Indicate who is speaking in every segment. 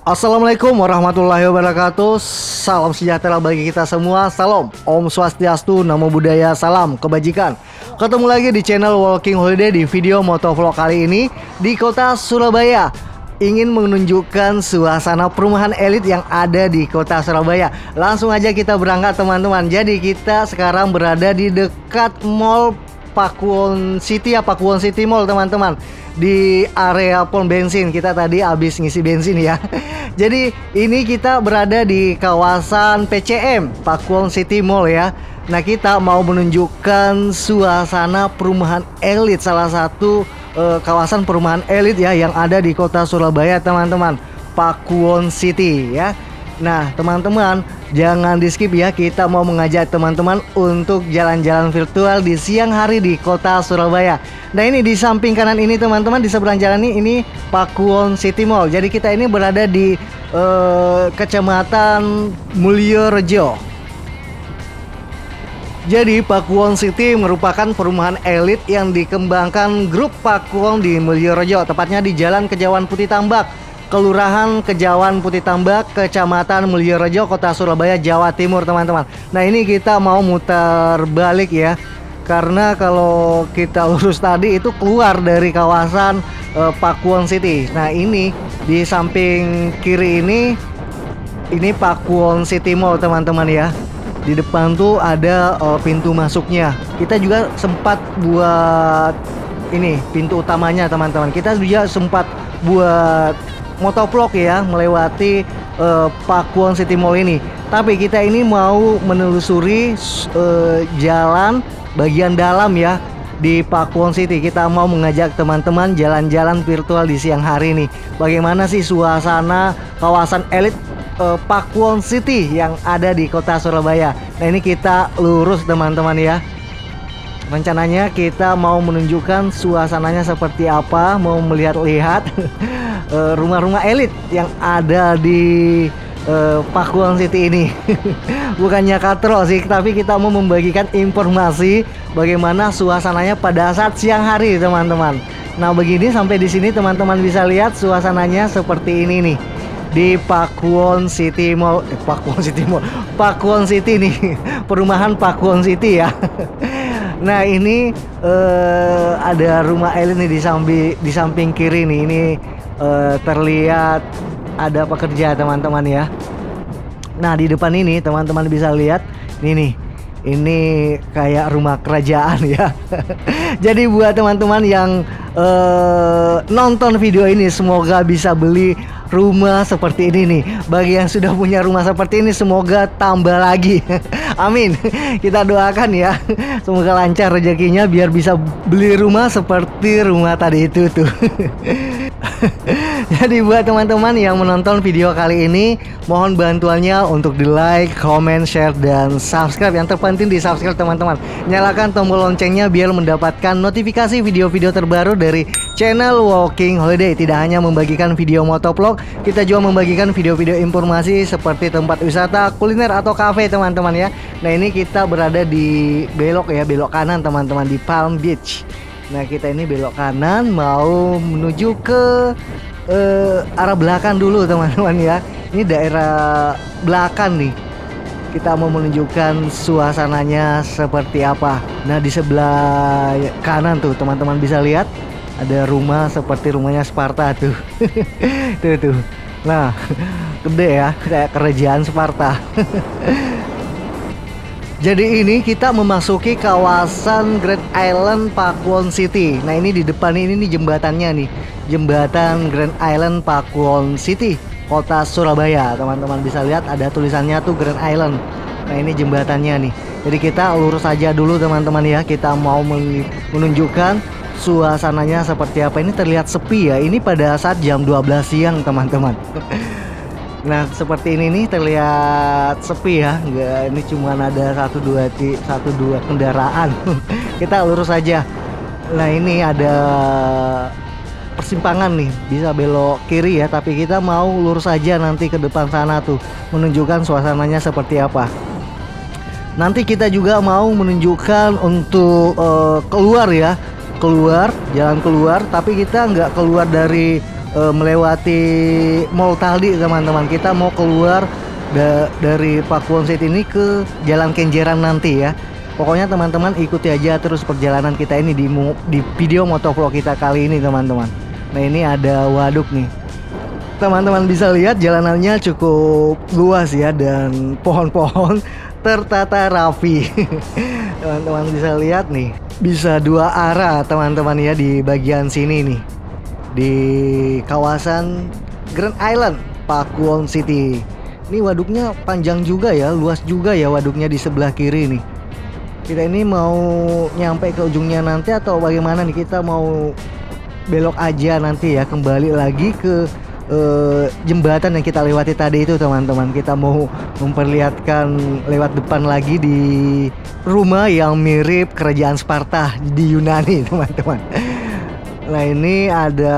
Speaker 1: Assalamualaikum warahmatullahi wabarakatuh. Salam sejahtera bagi kita semua. Salam Om Swastiastu, Namo Buddhaya, salam kebajikan. Ketemu lagi di channel Walking Holiday di video motovlog kali ini di kota Surabaya. Ingin menunjukkan suasana perumahan elit yang ada di kota Surabaya. Langsung aja kita berangkat teman-teman. Jadi kita sekarang berada di dekat Mall Pakuwon City ya, Pakuwon City Mall teman-teman. Di area pom bensin, kita tadi habis ngisi bensin ya. Jadi ini kita berada di kawasan PCM, Pakuwon City Mall ya. Nah, kita mau menunjukkan suasana perumahan elit, salah satu kawasan perumahan elit ya yang ada di kota Surabaya teman-teman, Pakuwon City ya. Nah teman-teman, jangan di skip ya, kita mau mengajak teman-teman untuk jalan-jalan virtual di siang hari di kota Surabaya. Nah ini di samping kanan ini teman-teman, di seberang jalan ini Pakuwon City Mall. Jadi kita ini berada di Kecamatan Mulyorejo. Jadi Pakuwon City merupakan perumahan elit yang dikembangkan grup Pakuwon di Mulyorejo, tepatnya di Jalan Kejawan Putih Tambak, Kelurahan Kejawan Putih Tambak, Kecamatan Mulyorejo, Kota Surabaya, Jawa Timur teman-teman. Nah ini kita mau muter balik ya, karena kalau kita lurus tadi itu keluar dari kawasan Pakuwon City. Nah ini di samping kiri ini Pakuwon City Mall teman-teman ya. Di depan tuh ada pintu masuknya. Kita juga sempat buat ini pintu utamanya teman-teman. Kita juga sempat buat motovlog ya melewati Pakuwon City Mall ini. Tapi kita ini mau menelusuri jalan bagian dalam ya di Pakuwon City. Kita mau mengajak teman-teman jalan-jalan virtual di siang hari ini. Bagaimana sih suasana kawasan elit Pakuwon City yang ada di kota Surabaya. Nah ini kita lurus teman-teman ya. Rencananya kita mau menunjukkan suasananya seperti apa, mau melihat-lihat rumah-rumah elit yang ada di Pakuwon City ini. Bukannya katro sih, tapi kita mau membagikan informasi bagaimana suasananya pada saat siang hari teman-teman. Nah begini, sampai di sini teman-teman bisa lihat suasananya seperti ini nih di Pakuwon City Mall. Pakuwon City nih, perumahan Pakuwon City ya. Nah ini ada rumah elit nih di samping kiri nih. Ini terlihat ada pekerja teman-teman ya. Nah di depan ini teman-teman bisa lihat ini kayak rumah kerajaan ya. Jadi buat teman-teman yang nonton video ini, semoga bisa beli rumah seperti ini nih. Bagi yang sudah punya rumah seperti ini, semoga tambah lagi. Amin. Kita doakan ya, semoga lancar rezekinya biar bisa beli rumah seperti rumah tadi itu tuh. Jadi buat teman-teman yang menonton video kali ini, mohon bantuannya untuk di like, comment, share, dan subscribe. Yang terpenting di subscribe teman-teman. Nyalakan tombol loncengnya biar mendapatkan notifikasi video-video terbaru dari channel Walking Holiday. Tidak hanya membagikan video motovlog, kita juga membagikan video-video informasi seperti tempat wisata, kuliner, atau cafe teman-teman ya. Nah ini kita berada di belok kanan teman-teman, di Palm Beach. Nah kita ini belok kanan mau menuju ke arah belakang dulu teman-teman ya. Ini daerah belakang nih. Kita mau menunjukkan suasananya seperti apa. Nah di sebelah kanan tuh teman-teman bisa lihat ada rumah seperti rumahnya Sparta tuh. tuh. Nah gede ya, kayak kerajaan Sparta. Jadi ini kita memasuki kawasan Grand Island Pakuwon City. Nah ini di depan ini nih jembatannya nih, jembatan Grand Island Pakuwon City, kota Surabaya. Teman-teman bisa lihat ada tulisannya tuh Grand Island. Nah ini jembatannya nih. Jadi kita lurus aja dulu teman-teman ya. Kita mau menunjukkan suasananya seperti apa. Ini terlihat sepi ya. Ini pada saat jam 12 siang teman-teman. Nah seperti ini nih terlihat sepi ya. Enggak, ini cuma ada satu dua kendaraan. Kita lurus aja. Nah ini ada persimpangan nih, bisa belok kiri ya, tapi kita mau lurus aja nanti ke depan sana tuh, menunjukkan suasananya seperti apa. Nanti kita juga mau menunjukkan untuk keluar ya, jalan keluar, tapi kita nggak keluar dari melewati mall tadi teman-teman. Kita mau keluar dari Pakuwon City ini ke Jalan Kenjeran nanti ya. Pokoknya teman-teman ikuti aja terus perjalanan kita ini di video motovlog kita kali ini teman-teman. Nah ini ada waduk nih. Teman-teman bisa lihat jalanannya cukup luas ya, dan pohon-pohon tertata rapi. Teman-teman bisa lihat nih, bisa dua arah teman-teman ya di bagian sini nih, di kawasan Grand Island Pakuwon City. Ini waduknya panjang juga ya, luas juga ya waduknya di sebelah kiri nih. Kita ini mau nyampe ke ujungnya nanti atau bagaimana nih? Kita mau belok aja nanti ya, kembali lagi ke jembatan yang kita lewati tadi itu teman-teman. Kita mau memperlihatkan lewat depan lagi di rumah yang mirip kerajaan Sparta di Yunani teman-teman. Nah ini ada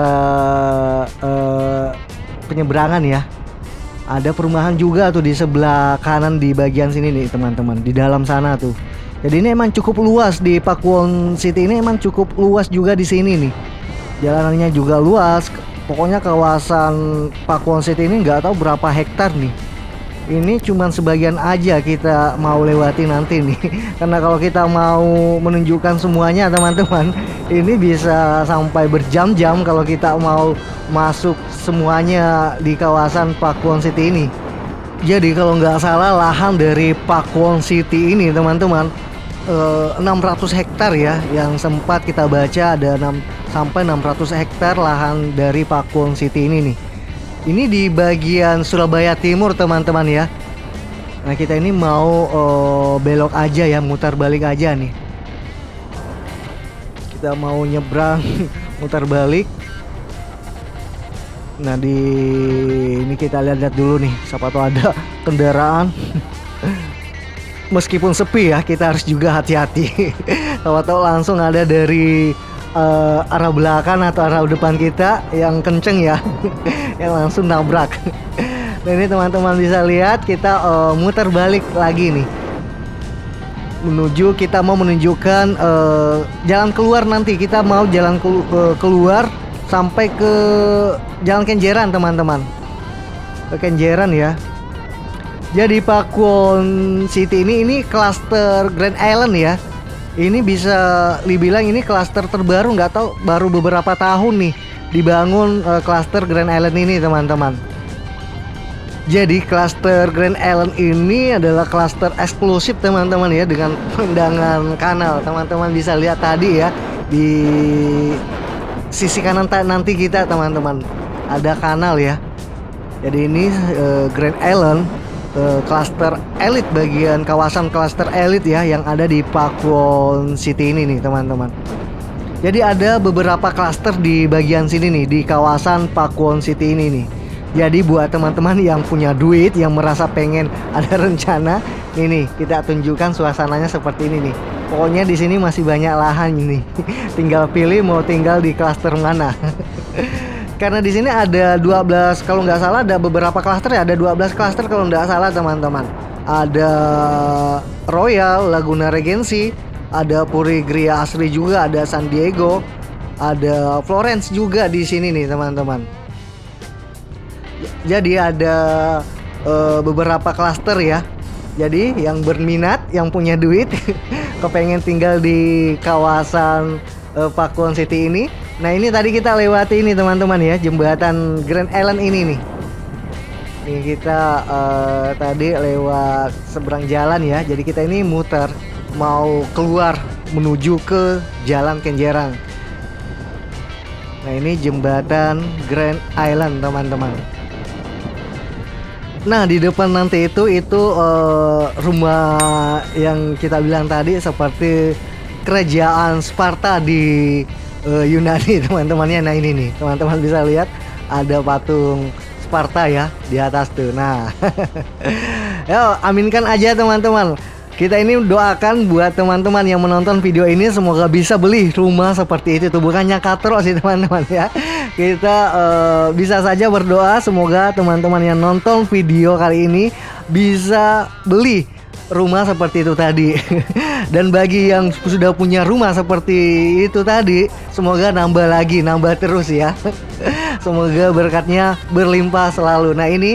Speaker 1: penyeberangan ya. Ada perumahan juga tuh di sebelah kanan di bagian sini nih teman-teman, di dalam sana tuh. Jadi ini emang cukup luas di Pakuwon City, ini emang cukup luas juga di sini nih. Jalanannya juga luas. Pokoknya kawasan Pakuwon City ini nggak tahu berapa hektar nih. Ini cuman sebagian aja kita mau lewati nanti nih. Karena kalau kita mau menunjukkan semuanya teman-teman, ini bisa sampai berjam-jam kalau kita mau masuk semuanya di kawasan Pakuwon City ini. Jadi kalau nggak salah lahan dari Pakuwon City ini teman-teman 600 hektar ya, yang sempat kita baca ada 600 hektar lahan dari Pakuwon City ini nih. Ini di bagian Surabaya Timur teman-teman ya. Nah kita ini mau belok aja ya, mutar balik aja nih. Kita mau nyebrang mutar balik. Nah ini kita lihat-lihat dulu nih, siapa tahu ada kendaraan. Meskipun sepi ya, kita harus juga hati-hati. Siapa tahu langsung ada dari arah belakang atau arah depan kita yang kenceng ya, yang langsung nabrak. Dan ini teman-teman bisa lihat kita muter balik lagi nih, kita mau menunjukkan jalan keluar nanti. Kita mau jalan keluar sampai ke Jalan Kenjeran teman-teman, ke Kenjeran ya. Jadi Pakuwon City ini klaster Grand Island ya. Ini bisa dibilang ini klaster terbaru, nggak tahu baru beberapa tahun nih dibangun klaster Grand Island ini teman-teman. Jadi klaster Grand Island ini adalah klaster eksklusif teman-teman ya, dengan pemandangan kanal. Teman-teman bisa lihat tadi ya di sisi kanan nanti kita teman-teman ada kanal ya. Jadi ini Grand Island klaster elit, bagian kawasan klaster elit ya yang ada di Pakuwon City ini nih teman-teman. Jadi ada beberapa klaster di bagian sini nih, di kawasan Pakuwon City ini nih. Jadi buat teman-teman yang punya duit, yang merasa pengen ada rencana, ini kita tunjukkan suasananya seperti ini nih. Pokoknya di sini masih banyak lahan ini. Tinggal pilih mau tinggal di klaster mana. Karena di sini ada 12, kalau nggak salah ada beberapa klaster ya, ada 12 klaster kalau nggak salah teman-teman. Ada Royal, Laguna Regency, ada Puri Gria Asri juga, ada San Diego, ada Florence juga di sini nih teman-teman. Jadi ada beberapa klaster ya. Jadi yang berminat, yang punya duit, kepengen tinggal di kawasan Pakuwon City ini. Nah ini tadi kita lewati ini teman-teman ya, jembatan Grand Island ini nih. Ini kita tadi lewat seberang jalan ya. Jadi kita ini muter mau keluar menuju ke Jalan Kenjeran. Nah ini jembatan Grand Island teman-teman. Nah di depan nanti itu rumah yang kita bilang tadi seperti kerajaan Sparta di Yunani teman-temannya. Nah ini nih teman-teman bisa lihat ada patung Sparta ya di atas tuh. Nah yo aminkan aja teman-teman. Kita ini doakan buat teman-teman yang menonton video ini semoga bisa beli rumah seperti itu tuh. Bukannya katro sih teman-teman ya. Kita bisa saja berdoa semoga teman-teman yang nonton video kali ini bisa beli rumah seperti itu tadi. Dan bagi yang sudah punya rumah seperti itu tadi, semoga nambah lagi, nambah terus ya. Semoga berkatnya berlimpah selalu. Nah ini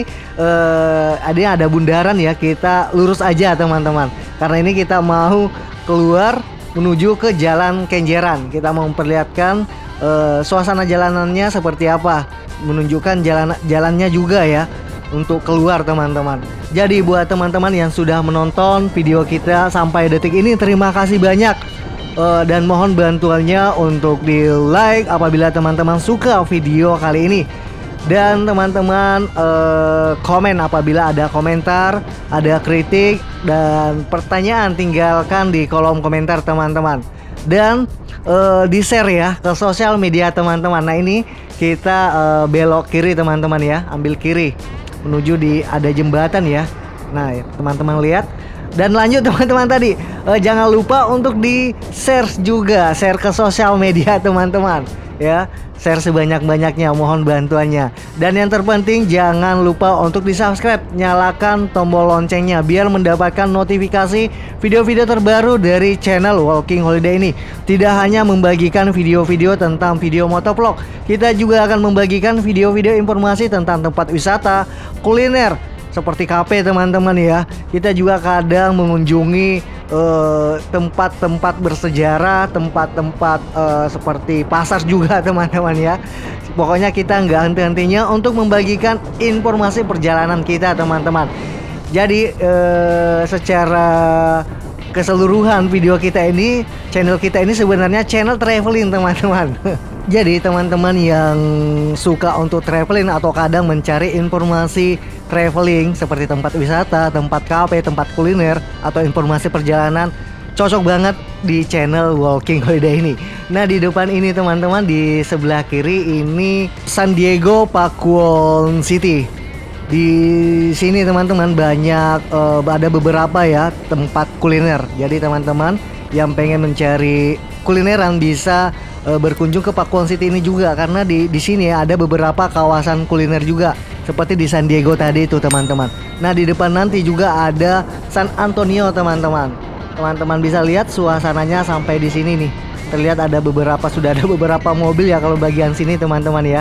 Speaker 1: ada bundaran ya, kita lurus aja teman-teman. Karena ini kita mau keluar menuju ke Jalan Kenjeran. Kita mau memperlihatkan suasana jalanannya seperti apa, menunjukkan jalannya juga ya untuk keluar teman-teman. Jadi buat teman-teman yang sudah menonton video kita sampai detik ini, terima kasih banyak. Dan mohon bantuannya untuk di like apabila teman-teman suka video kali ini. Dan teman-teman komen apabila ada komentar, ada kritik dan pertanyaan, tinggalkan di kolom komentar teman-teman. Dan di share ya ke sosial media teman-teman. Nah ini kita belok kiri teman-teman ya, ambil kiri menuju ada jembatan ya. Nah teman-teman lihat. Dan lanjut teman-teman tadi, jangan lupa untuk di share juga, share ke sosial media teman-teman ya, share sebanyak-banyaknya, mohon bantuannya. Dan yang terpenting jangan lupa untuk di subscribe, nyalakan tombol loncengnya biar mendapatkan notifikasi video-video terbaru dari channel Walking Holiday ini. Tidak hanya membagikan video-video tentang video motovlog, kita juga akan membagikan video-video informasi tentang tempat wisata, kuliner seperti kafe teman-teman ya. Kita juga kadang mengunjungi tempat-tempat bersejarah, tempat-tempat seperti pasar juga teman-teman ya. Pokoknya kita nggak henti-hentinya untuk membagikan informasi perjalanan kita teman-teman. Jadi secara keseluruhan video kita ini, channel kita ini sebenarnya channel traveling teman-teman. Jadi teman-teman yang suka untuk traveling atau kadang mencari informasi traveling seperti tempat wisata, tempat kafe, tempat kuliner, atau informasi perjalanan, cocok banget di channel Walking Holiday ini. Nah di depan ini teman-teman, di sebelah kiri ini San Diego Pakuwon City. Di sini teman-teman banyak ada beberapa ya tempat kuliner. Jadi teman-teman yang pengen mencari kulineran bisa berkunjung ke Pakuwon City ini juga, karena di sini ya ada beberapa kawasan kuliner juga seperti di San Diego tadi itu teman-teman. Nah di depan nanti juga ada San Antonio teman-teman. Teman-teman bisa lihat suasananya sampai di sini nih. Terlihat sudah ada beberapa mobil ya kalau bagian sini teman-teman ya.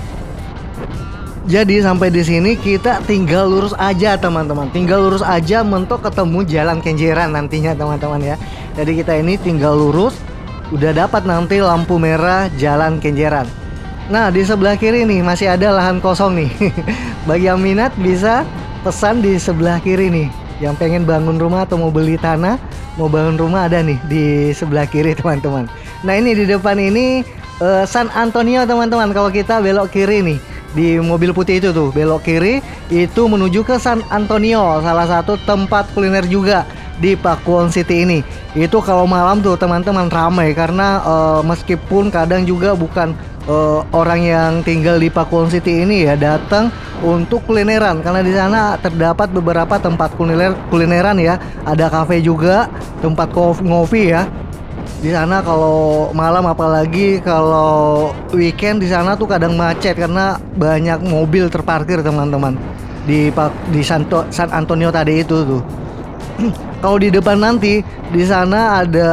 Speaker 1: Jadi sampai di sini kita tinggal lurus aja teman-teman. Tinggal lurus aja mentok ketemu Jalan Kenjeran nantinya teman-teman ya. Jadi kita ini tinggal lurus, udah dapat nanti lampu merah Jalan Kenjeran. Nah di sebelah kiri nih masih ada lahan kosong nih. Bagi yang minat bisa pesan di sebelah kiri nih. Yang pengen bangun rumah atau mau beli tanah, mau bangun rumah, ada nih di sebelah kiri teman-teman. Nah ini di depan ini San Antonio teman-teman. Kalau kita belok kiri nih, di mobil putih itu tuh belok kiri itu menuju ke San Antonio, salah satu tempat kuliner juga di Pakuwon City ini. Itu kalau malam tuh teman-teman ramai karena meskipun kadang juga bukan orang yang tinggal di Pakuwon City ini ya datang untuk kulineran, karena di sana terdapat beberapa tempat kulineran ya. Ada kafe juga, tempat ngopi ya. Di sana kalau malam, apalagi kalau weekend, di sana tuh kadang macet karena banyak mobil terparkir teman-teman di San Antonio tadi itu tuh. Kalau di depan nanti di sana ada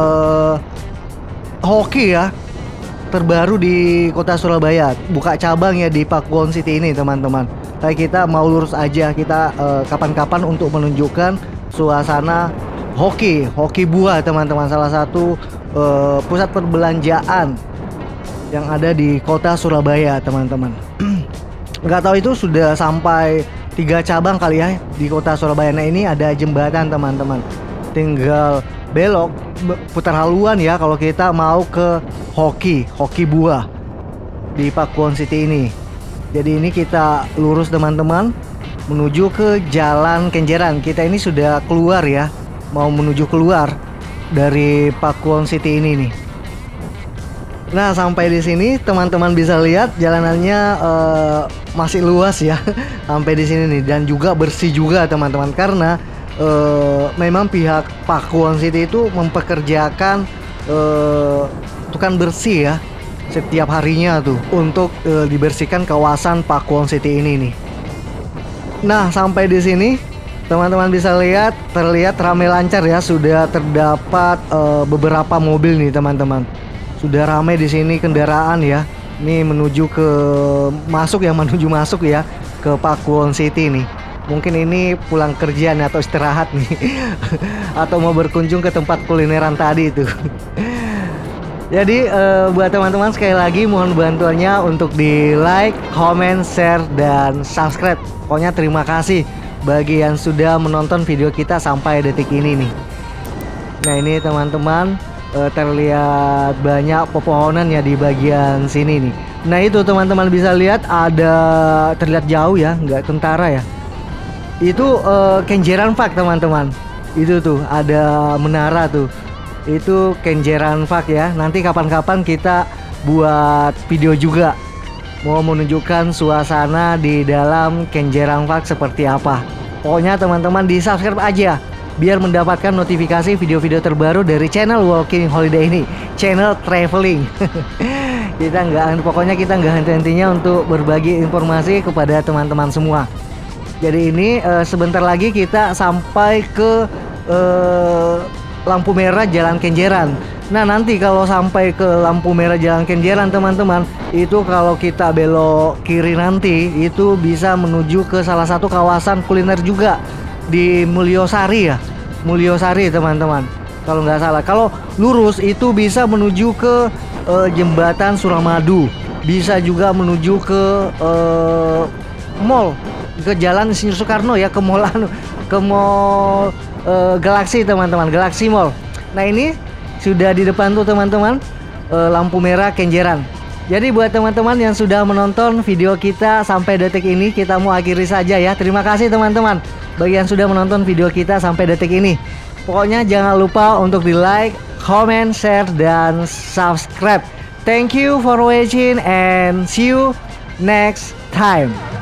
Speaker 1: hoki ya, terbaru di kota Surabaya, buka cabang ya di Pakuwon City ini teman-teman. Kayak kita mau lurus aja, kita kapan-kapan untuk menunjukkan suasana hoki buah teman-teman, salah satu pusat perbelanjaan yang ada di kota Surabaya teman-teman. Nggak tahu itu sudah sampai 3 cabang kali ya di kota Surabaya. Nah ini ada jembatan teman-teman, tinggal belok putar haluan ya kalau kita mau ke hoki buah di Pakuwon City ini. Jadi ini kita lurus teman-teman menuju ke Jalan Kenjeran. Kita ini sudah keluar ya, mau menuju keluar dari Pakuwon City ini nih. Nah sampai di sini teman-teman bisa lihat jalanannya masih luas ya sampai di sini nih, dan juga bersih juga teman-teman, karena memang pihak Pakuwon City itu mempekerjakan tukang bersih ya setiap harinya tuh untuk dibersihkan kawasan Pakuwon City ini nih. Nah sampai di sini Teman-teman bisa lihat, terlihat ramai lancar ya. Sudah terdapat beberapa mobil nih teman-teman. Sudah ramai di sini kendaraan ya. Ini menuju ke menuju masuk ya ke Pakuwon City nih. Mungkin ini pulang kerja nih, atau istirahat nih atau mau berkunjung ke tempat kulineran tadi itu. Jadi buat teman-teman sekali lagi mohon bantuannya untuk di like, comment, share, dan subscribe. Pokoknya terima kasih bagi yang sudah menonton video kita sampai detik ini nih. Nah ini teman-teman, terlihat banyak pepohonan ya di bagian sini nih. Nah itu teman-teman bisa lihat ada, terlihat jauh ya, nggak tentara ya. Itu Kenjeran Park teman-teman. Itu tuh ada menara tuh. Itu Kenjeran Park ya. Nanti kapan-kapan kita buat video juga, mau menunjukkan suasana di dalam Kenjeran Park seperti apa. Pokoknya teman-teman di subscribe aja biar mendapatkan notifikasi video-video terbaru dari channel Walking Holiday ini, channel traveling. Pokoknya kita nggak henti-hentinya untuk berbagi informasi kepada teman-teman semua. Jadi ini sebentar lagi kita sampai ke lampu merah Jalan Kenjeran. Nah nanti kalau sampai ke lampu merah Jalan Kenjeran teman-teman, itu kalau kita belok kiri nanti itu bisa menuju ke salah satu kawasan kuliner juga di Mulyosari ya. Mulyosari teman-teman, kalau nggak salah. Kalau lurus itu bisa menuju ke jembatan Suramadu, bisa juga menuju ke mall, ke Jalan Insinyur Soekarno ya, ke mall Galaxy teman-teman, Galaxy Mall. Nah ini sudah di depan tuh teman-teman, lampu merah Kenjeran. Jadi buat teman-teman yang sudah menonton video kita sampai detik ini, kita mau akhiri saja ya. Terima kasih teman-teman bagi yang sudah menonton video kita sampai detik ini. Pokoknya jangan lupa untuk di like, comment, share, dan subscribe. Thank you for watching and see you next time.